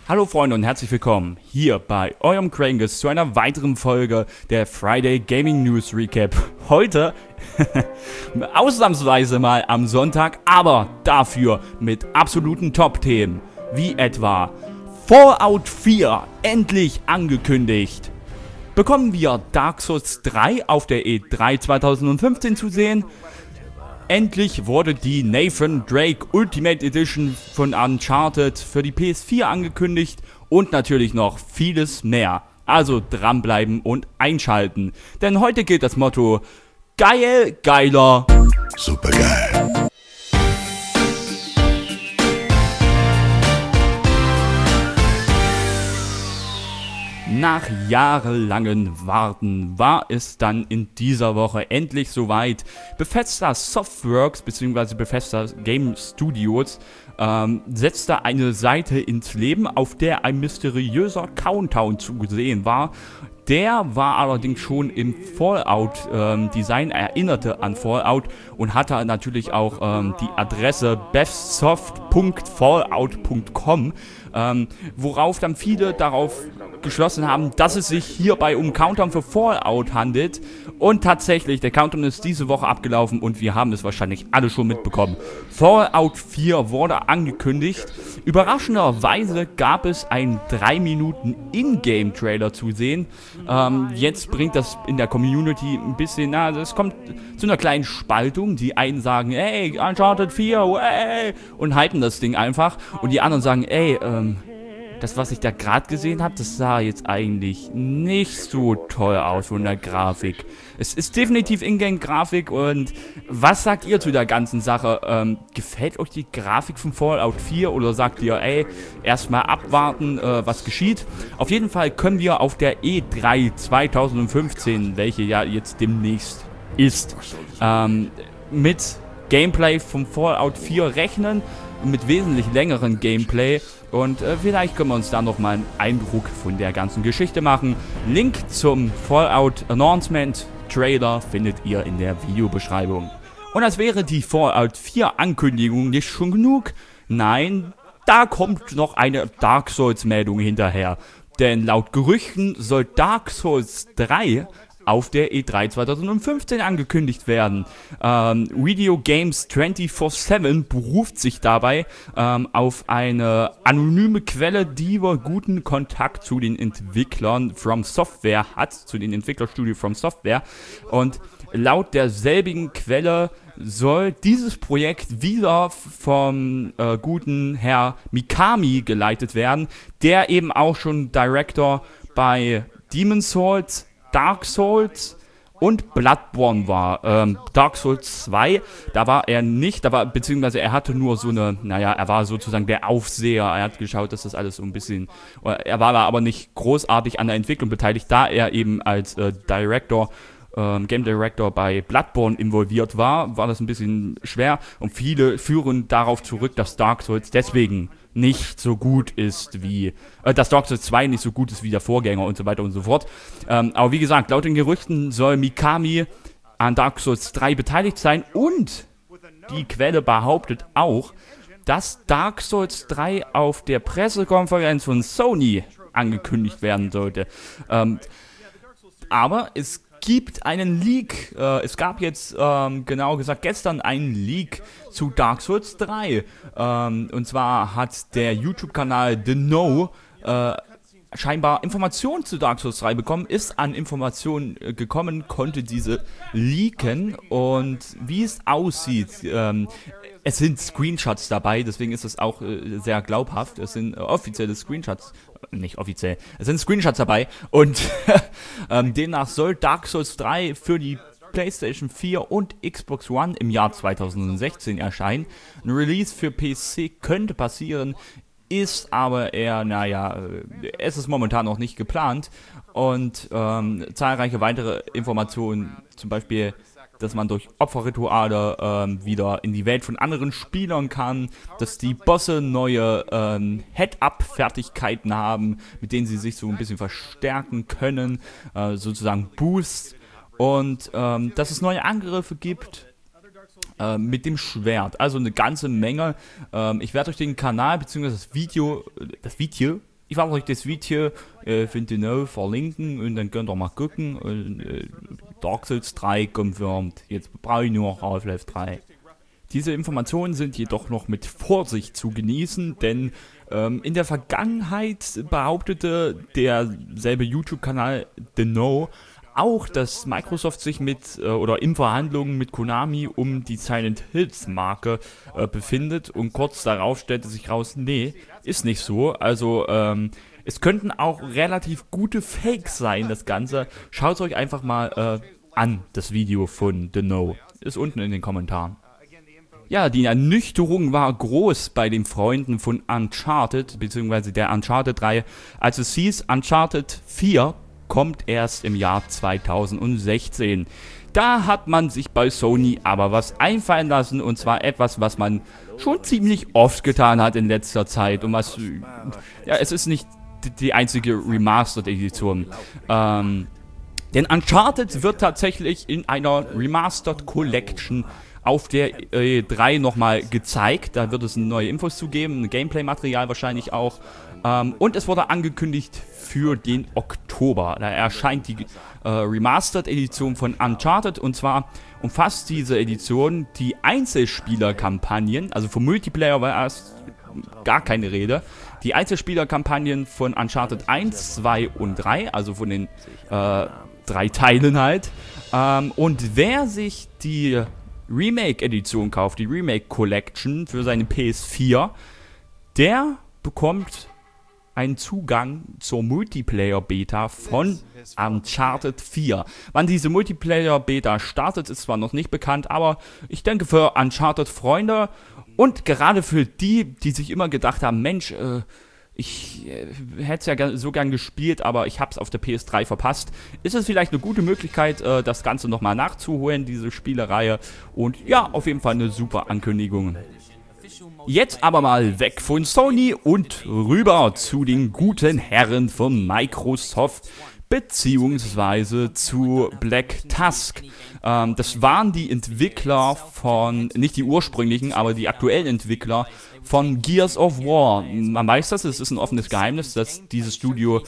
Hallo Freunde und herzlich willkommen hier bei eurem Krangus zu einer weiteren Folge der Friday Gaming News Recap. Heute ausnahmsweise mal am Sonntag, aber dafür mit absoluten Top-Themen, wie etwa Fallout 4 endlich angekündigt. Bekommen wir Dark Souls 3 auf der E3 2015 zu sehen? Endlich wurde die Nathan Drake Ultimate Edition von Uncharted für die PS4 angekündigt und natürlich noch vieles mehr. Also dranbleiben und einschalten, denn heute gilt das Motto: geil, geiler, supergeil. Nach jahrelangen Warten war es dann in dieser Woche endlich soweit. Bethesda Softworks bzw. Bethesda Game Studios setzte eine Seite ins Leben, auf der ein mysteriöser Countdown zu sehen war. Der war allerdings schon im Fallout-Design, erinnerte an Fallout und hatte natürlich auch die Adresse bethsoft.fallout.com, worauf dann viele darauf geschlossen haben, dass es sich hierbei um Countdown für Fallout handelt. Und tatsächlich, der Countdown ist diese Woche abgelaufen und wir haben es wahrscheinlich alle schon mitbekommen. Fallout 4 wurde angekündigt. Überraschenderweise gab es einen 3 Minuten Ingame-Trailer zu sehen. Jetzt bringt das in der Community ein bisschen, es kommt zu einer kleinen Spaltung. Die einen sagen, ey, Uncharted 4, ey, und hypen das Ding einfach. Und die anderen sagen, ey, das, was ich da gerade gesehen habe, das sah jetzt eigentlich nicht so toll aus von der Grafik. Es ist definitiv Ingame-Grafik. Und was sagt ihr zu der ganzen Sache? Gefällt euch die Grafik von Fallout 4 oder sagt ihr, ey, erstmal abwarten, was geschieht? Auf jeden Fall können wir auf der E3 2015, welche ja jetzt demnächst ist, mit Gameplay vom Fallout 4 rechnen, mit wesentlich längeren Gameplay. Und vielleicht können wir uns da nochmal einen Eindruck von der ganzen Geschichte machen. Link zum Fallout Announcement Trailer findet ihr in der Videobeschreibung. Und als wäre die Fallout 4 Ankündigung nicht schon genug, nein, da kommt noch eine Dark Souls Meldung hinterher. Denn laut Gerüchten soll Dark Souls 3 auf der E3 2015 angekündigt werden. Video Games 24/7 beruft sich dabei auf eine anonyme Quelle, die wohl guten Kontakt zu den Entwicklern From Software hat, zu den Entwicklerstudio From Software. Und laut derselbigen Quelle soll dieses Projekt wieder vom guten Herr Mikami geleitet werden, der eben auch schon Director bei Demon's Souls, Dark Souls und Bloodborne war. Dark Souls 2, da war er nicht, beziehungsweise er hatte nur so eine, er war sozusagen der Aufseher, er hat geschaut, dass das alles so ein bisschen, er war da aber nicht großartig an der Entwicklung beteiligt, da er eben als Game Director bei Bloodborne involviert war das ein bisschen schwer und viele führen darauf zurück, dass Dark Souls deswegen nicht so gut ist wie, dass Dark Souls 2 nicht so gut ist wie der Vorgänger und so weiter und so fort. Aber wie gesagt, laut den Gerüchten soll Mikami an Dark Souls 3 beteiligt sein und die Quelle behauptet auch, dass Dark Souls 3 auf der Pressekonferenz von Sony angekündigt werden sollte. Aber es gibt einen Leak, es gab jetzt genau gesagt gestern einen Leak zu Dark Souls 3 und zwar hat der YouTube-Kanal The Know scheinbar Informationen zu Dark Souls 3 bekommen, ist an Informationen gekommen, konnte diese leaken und wie es aussieht, es sind Screenshots dabei, deswegen ist es auch sehr glaubhaft, es sind offizielle Screenshots, nicht offiziell, es sind Screenshots dabei und demnach soll Dark Souls 3 für die PlayStation 4 und Xbox One im Jahr 2016 erscheinen. Ein Release für PC könnte passieren, ist aber eher, es ist momentan noch nicht geplant und zahlreiche weitere Informationen, zum Beispiel, dass man durch Opferrituale wieder in die Welt von anderen Spielern kann, dass die Bosse neue Head-Up-Fertigkeiten haben, mit denen sie sich so ein bisschen verstärken können, sozusagen Boost, und dass es neue Angriffe gibt mit dem Schwert, also eine ganze Menge. Ich werde euch den Kanal bzw. das Video ich werde euch das Video von Dino verlinken und dann könnt ihr mal gucken. Und, Dark Souls 3 confirmed. Jetzt brauche ich nur Half-Life 3. Diese Informationen sind jedoch noch mit Vorsicht zu genießen, denn in der Vergangenheit behauptete derselbe YouTube-Kanal Dino auch, dass Microsoft sich oder in Verhandlungen mit Konami um die Silent Hills Marke befindet, und kurz darauf stellte sich raus, nee, ist nicht so. Also es könnten auch relativ gute Fakes sein, das Ganze. Schaut es euch einfach mal an, das Video von Dino. Ist unten in den Kommentaren. Ja, die Ernüchterung war groß bei den Freunden von Uncharted, beziehungsweise der Uncharted-Reihe, als es hieß, Uncharted 4 kommt erst im Jahr 2016. Da hat man sich bei Sony aber was einfallen lassen, und zwar etwas, was man schon ziemlich oft getan hat in letzter Zeit, und was, ja, es ist nicht die einzige Remastered-Edition. Denn Uncharted wird tatsächlich in einer Remastered Collection auf der E3 nochmal gezeigt. Da wird es neue Infos zu geben, Gameplay-Material wahrscheinlich auch. Und es wurde angekündigt für den Oktober. Da erscheint die Remastered-Edition von Uncharted, und zwar umfasst diese Edition die Einzelspieler-Kampagnen, also vom Multiplayer war erst gar keine Rede, die Einzelspieler-Kampagnen von Uncharted 1, 2 und 3, also von den 3 Teilen halt. Und wer sich die Remake-Edition kauft, die Remake-Collection für seine PS4, der bekommt einen Zugang zur Multiplayer-Beta von Uncharted 4. Wann diese Multiplayer-Beta startet, ist zwar noch nicht bekannt, aber ich denke für Uncharted-Freunde und gerade für die, die sich immer gedacht haben, Mensch, ich hätte es ja so gern gespielt, aber ich habe es auf der PS3 verpasst, ist es vielleicht eine gute Möglichkeit, das Ganze nochmal nachzuholen, diese Spielereihe. Und ja, auf jeden Fall eine super Ankündigung. Jetzt aber mal weg von Sony und rüber zu den guten Herren von Microsoft, beziehungsweise zu Black Tusk. Das waren die Entwickler von, nicht die ursprünglichen, aber die aktuellen Entwickler von Gears of War. Man weiß das, es ist ein offenes Geheimnis, dass dieses Studio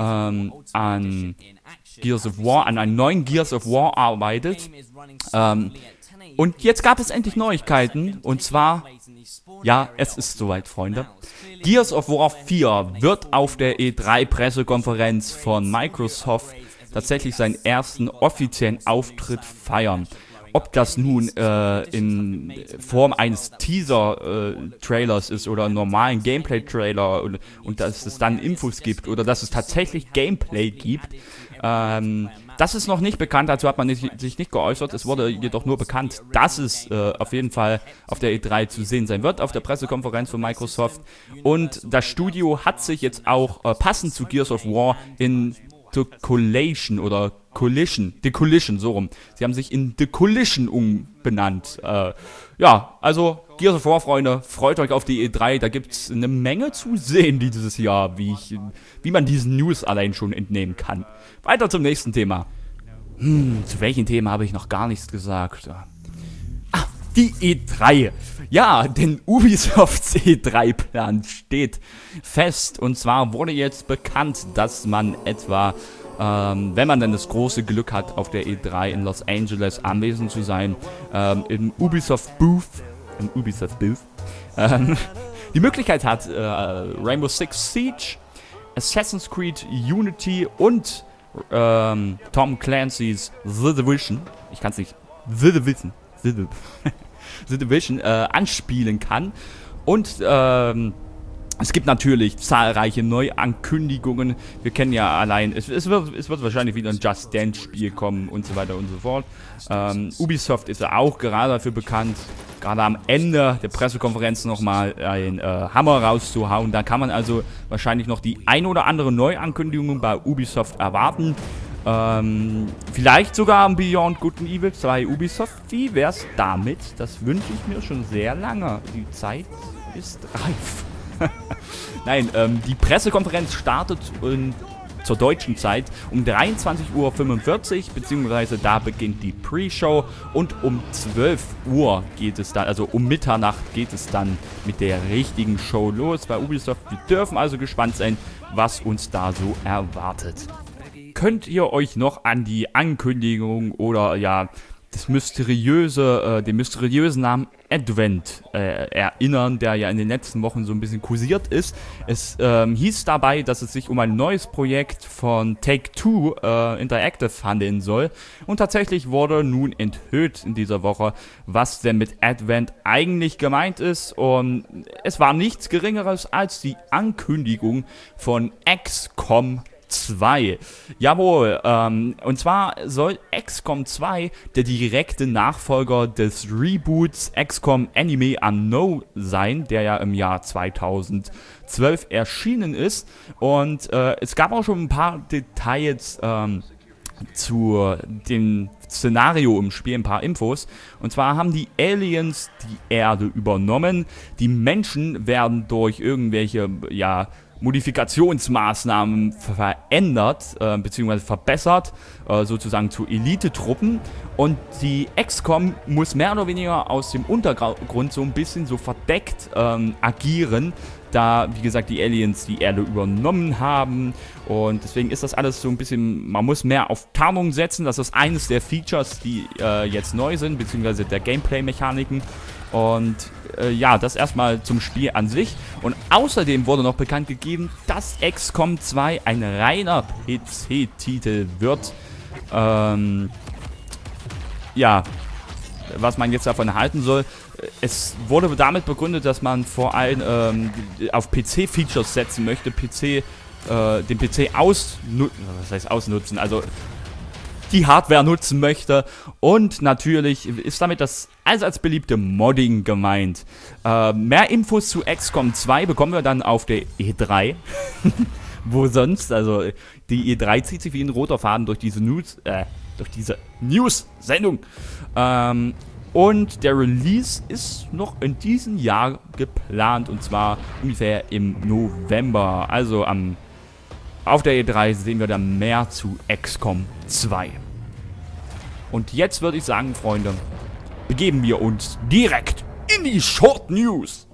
an Gears of War, an einem neuen Gears of War arbeitet. Und jetzt gab es endlich Neuigkeiten, und zwar, ja, es ist soweit, Freunde. Gears of War 4 wird auf der E3-Pressekonferenz von Microsoft tatsächlich seinen ersten offiziellen Auftritt feiern. Ob das nun in Form eines Teaser-Trailers ist oder einen normalen Gameplay-Trailer und dass es dann Infos gibt oder dass es tatsächlich Gameplay gibt, das ist noch nicht bekannt, dazu hat man sich nicht geäußert. Es wurde jedoch nur bekannt, dass es auf jeden Fall auf der E3 zu sehen sein wird, auf der Pressekonferenz von Microsoft. Und das Studio hat sich jetzt auch passend zu Gears of War in The Collision oder The Collision, so rum. Sie haben sich in The Collision umbenannt. Ja, also Gears of War, Freunde, freut euch auf die E3. Da gibt es eine Menge zu sehen dieses Jahr, wie man diesen News allein schon entnehmen kann. Weiter zum nächsten Thema. Zu welchem Thema habe ich noch gar nichts gesagt? Ah, die E3. Ja, denn Ubisofts E3-Plan steht fest. Und zwar wurde jetzt bekannt, dass man etwa, wenn man dann das große Glück hat, auf der E3 in Los Angeles anwesend zu sein, im Ubisoft Booth, die Möglichkeit hat, Rainbow Six Siege, Assassin's Creed Unity und Tom Clancy's The Division, ich kann es nicht, The Division anspielen kann. Und es gibt natürlich zahlreiche Neuankündigungen. Wir kennen ja allein, es wird wahrscheinlich wieder ein Just Dance Spiel kommen und so weiter und so fort. Ubisoft ist ja auch gerade dafür bekannt, gerade am Ende der Pressekonferenz nochmal einen Hammer rauszuhauen. Da kann man also wahrscheinlich noch die ein oder andere Neuankündigung bei Ubisoft erwarten. Vielleicht sogar am Beyond Good and Evil 2 Ubisoft. Wie wär's damit? Das wünsche ich mir schon sehr lange. Die Zeit ist reif. Nein, die Pressekonferenz startet zur deutschen Zeit um 23:45 Uhr, beziehungsweise da beginnt die Pre-Show und um 12 Uhr geht es dann, also um Mitternacht geht es dann mit der richtigen Show los bei Ubisoft. Wir dürfen also gespannt sein, was uns da so erwartet. Könnt ihr euch noch an die Ankündigung oder ja, den mysteriösen Namen Advent erinnern, der ja in den letzten Wochen so ein bisschen kursiert ist. Es hieß dabei, dass es sich um ein neues Projekt von Take-Two Interactive handeln soll. Und tatsächlich wurde nun enthüllt in dieser Woche, was denn mit Advent eigentlich gemeint ist. Und es war nichts Geringeres als die Ankündigung von XCOM 2. Jawohl, und zwar soll XCOM 2 der direkte Nachfolger des Reboots XCOM Enemy Unknown sein, der ja im Jahr 2012 erschienen ist. Und es gab auch schon ein paar Details zu dem Szenario im Spiel, ein paar Infos. Und zwar haben die Aliens die Erde übernommen. Die Menschen werden durch irgendwelche, ja, Modifikationsmaßnahmen verändert bzw. verbessert, sozusagen zu Elite-Truppen. Und die XCOM muss mehr oder weniger aus dem Untergrund so ein bisschen so verdeckt agieren, da, wie gesagt, die Aliens die Erde übernommen haben. Und deswegen ist das alles so ein bisschen, man muss mehr auf Tarnung setzen. Das ist eines der Features, die jetzt neu sind, beziehungsweise der Gameplay-Mechaniken. Und ja, das erstmal zum Spiel an sich. Und außerdem wurde noch bekannt gegeben, dass XCOM 2 ein reiner PC-Titel wird. Ja, was man jetzt davon halten soll. Es wurde damit begründet, dass man vor allem auf PC-Features setzen möchte, den PC ausnutzen, also die Hardware nutzen möchte. Und natürlich ist damit das allseits beliebte Modding gemeint. Mehr Infos zu XCOM 2 bekommen wir dann auf der E3. Wo sonst? Also die E3 zieht sich wie ein roter Faden durch diese News-Sendung. Und der Release ist noch in diesem Jahr geplant, und zwar ungefähr im November. Also auf der E3 sehen wir dann mehr zu XCOM 2. Und jetzt würde ich sagen, Freunde, begeben wir uns direkt in die Short News.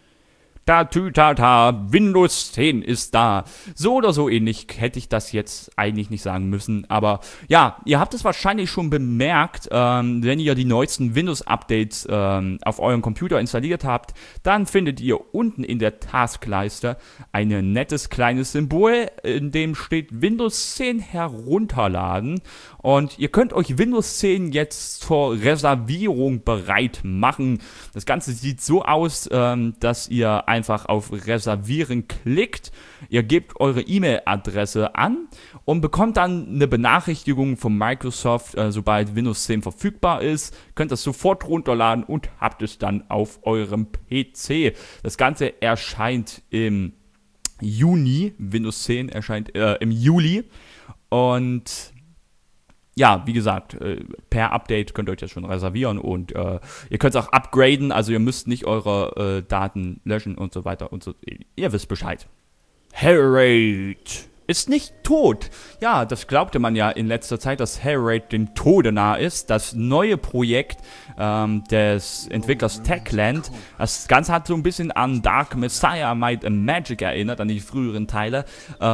Windows 10 ist da. So oder so ähnlich hätte ich das jetzt eigentlich nicht sagen müssen. Aber ja, ihr habt es wahrscheinlich schon bemerkt, wenn ihr die neuesten Windows-Updates auf eurem Computer installiert habt, dann findet ihr unten in der Taskleiste ein nettes kleines Symbol, in dem steht Windows 10 herunterladen. Und ihr könnt euch Windows 10 jetzt zur Reservierung bereit machen. Das Ganze sieht so aus, dass ihr einfach auf Reservieren klickt. Ihr gebt eure E-Mail-Adresse an und bekommt dann eine Benachrichtigung von Microsoft, sobald Windows 10 verfügbar ist. Könnt das sofort runterladen und habt es dann auf eurem PC. Das Ganze erscheint im Juni. Windows 10 erscheint im Juli. Und ja, wie gesagt, per Update könnt ihr euch das schon reservieren und ihr könnt es auch upgraden, also ihr müsst nicht eure Daten löschen und so weiter und so. Ihr wisst Bescheid. Hellraid ist nicht tot. Ja, das glaubte man ja in letzter Zeit, dass Hellraid dem Tode nahe ist. Das neue Projekt des Entwicklers Techland, das Ganze hat so ein bisschen an Dark Messiah, Might and Magic erinnert, an die früheren Teile.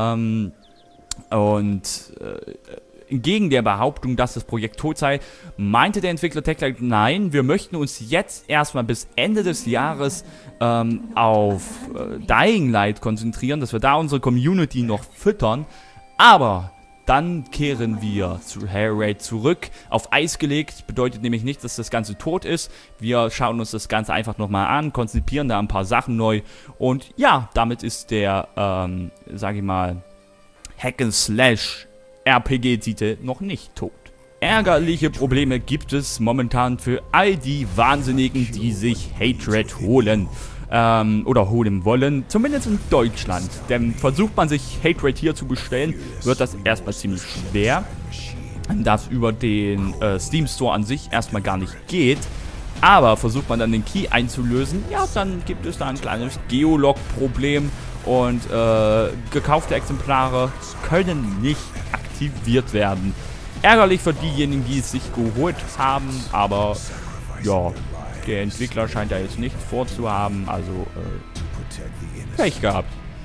Entgegen der Behauptung, dass das Projekt tot sei, meinte der Entwickler Techland, nein, wir möchten uns jetzt erstmal bis Ende des Jahres auf Dying Light konzentrieren, dass wir da unsere Community noch füttern, aber dann kehren wir zu Hellraid zurück. Auf Eis gelegt bedeutet nämlich nicht, dass das Ganze tot ist. Wir schauen uns das Ganze einfach nochmal an, konzipieren da ein paar Sachen neu und ja, damit ist der, sag ich mal, Hack-and-Slash RPG-Titel noch nicht tot. Ärgerliche Probleme gibt es momentan für all die Wahnsinnigen, die sich Hate-Raid holen. Oder holen wollen, zumindest in Deutschland. Denn versucht man sich Hate-Raid hier zu bestellen, wird das erstmal ziemlich schwer. Das über den Steam Store an sich erstmal gar nicht geht. Aber versucht man dann den Key einzulösen, ja, dann gibt es da ein kleines Geolog-Problem. Und gekaufte Exemplare können nicht aktiviert werden. Ärgerlich für diejenigen, die es sich geholt haben, aber ja, der Entwickler scheint da jetzt nichts vorzuhaben, also Pech gehabt.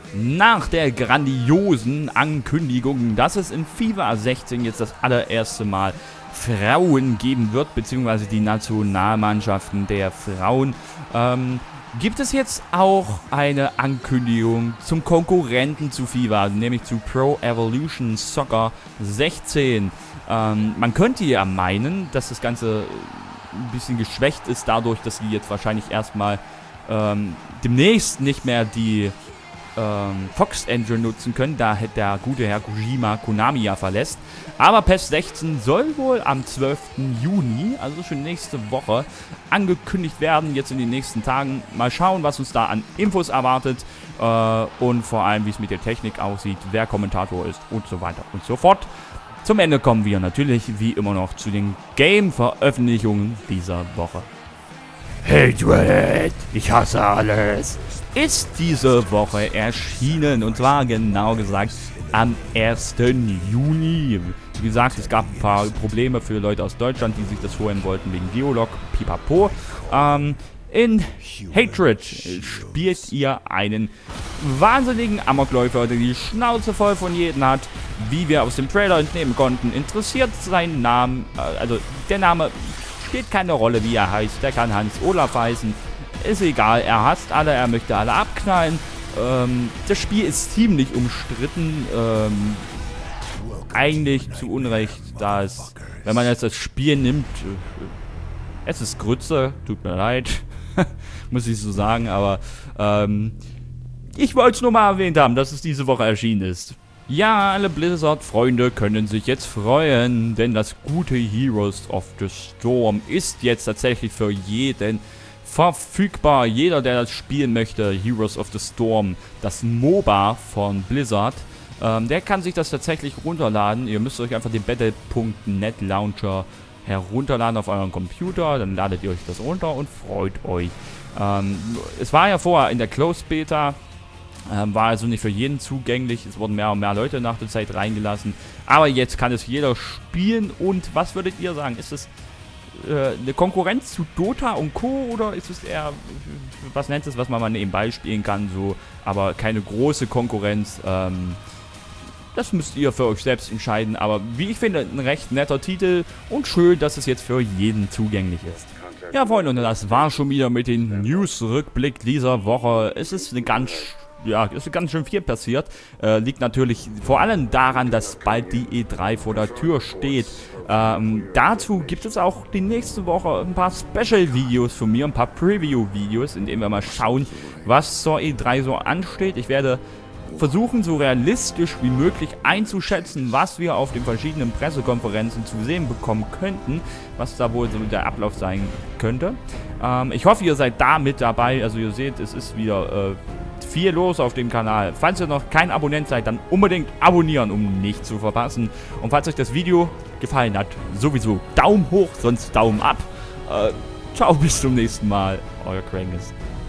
Nach der grandiosen Ankündigung, dass es in FIFA 16 jetzt das allererste Mal Frauen geben wird, beziehungsweise die Nationalmannschaften der Frauen, gibt es jetzt auch eine Ankündigung zum Konkurrenten zu FIFA, nämlich zu Pro Evolution Soccer 16. Man könnte ja meinen, dass das Ganze ein bisschen geschwächt ist dadurch, dass sie jetzt wahrscheinlich erstmal demnächst nicht mehr die Fox Engine nutzen können, da der gute Herr Kojima Konami ja verlässt. Aber PES 16 soll wohl am 12. Juni, also schon nächste Woche, angekündigt werden, jetzt in den nächsten Tagen. Mal schauen, was uns da an Infos erwartet und vor allem, wie es mit der Technik aussieht, wer Kommentator ist und so weiter und so fort. Zum Ende kommen wir natürlich, wie immer noch, zu den Game-Veröffentlichungen dieser Woche. Hatred, ich hasse alles, ist diese Woche erschienen, und zwar genau gesagt am 1. Juni. Wie gesagt, es gab ein paar Probleme für Leute aus Deutschland, die sich das holen wollten wegen Geolog, pipapo. In Hatred spielt ihr einen wahnsinnigen Amokläufer, der die Schnauze voll von jedem hat, wie wir aus dem Trailer entnehmen konnten. Interessiert seinen Namen, also der Name spielt keine Rolle, wie er heißt. Der kann Hans Olaf heißen. Ist egal, er hasst alle, er möchte alle abknallen. Das Spiel ist ziemlich umstritten. Eigentlich zu Unrecht, da es, wenn man jetzt das Spiel nimmt, es ist Grütze, tut mir leid, muss ich so sagen, aber ich wollte es nur mal erwähnt haben, dass es diese Woche erschienen ist. Ja, alle Blizzard-Freunde können sich jetzt freuen, denn das gute Heroes of the Storm ist jetzt tatsächlich für jeden verfügbar. Jeder, der das spielen möchte, Heroes of the Storm, das MOBA von Blizzard, der kann sich das tatsächlich runterladen. Ihr müsst euch einfach den Battle.net Launcher herunterladen auf euren Computer, dann ladet ihr euch das runter und freut euch. Es war ja vorher in der Closed Beta, war also nicht für jeden zugänglich. Es wurden mehr und mehr Leute nach der Zeit reingelassen. Aber jetzt kann es jeder spielen. Und was würdet ihr sagen? Ist es eine Konkurrenz zu Dota und Co. oder ist es eher, was nennt es, was man mal nebenbei spielen kann, so, aber keine große Konkurrenz? Das müsst ihr für euch selbst entscheiden. Aber wie ich finde, ein recht netter Titel und schön, dass es jetzt für jeden zugänglich ist. Ja, Freunde, und das war schon wieder mit dem News-Rückblick dieser Woche. Es ist eine ganz ist ganz schön viel passiert. Liegt natürlich vor allem daran, dass bald die E3 vor der Tür steht. Dazu gibt es auch die nächste Woche ein paar Special-Videos von mir, ein paar Preview-Videos, in denen wir mal schauen, was zur E3 so ansteht. Ich werde versuchen, so realistisch wie möglich einzuschätzen, was wir auf den verschiedenen Pressekonferenzen zu sehen bekommen könnten, was da wohl so der Ablauf sein könnte. Ich hoffe, ihr seid da mit dabei. Also ihr seht, es ist wieder viel los auf dem Kanal. Falls ihr noch kein Abonnent seid, dann unbedingt abonnieren, um nichts zu verpassen. Und falls euch das Video gefallen hat, sowieso Daumen hoch, sonst Daumen ab. Ciao, bis zum nächsten Mal. Euer Krangis.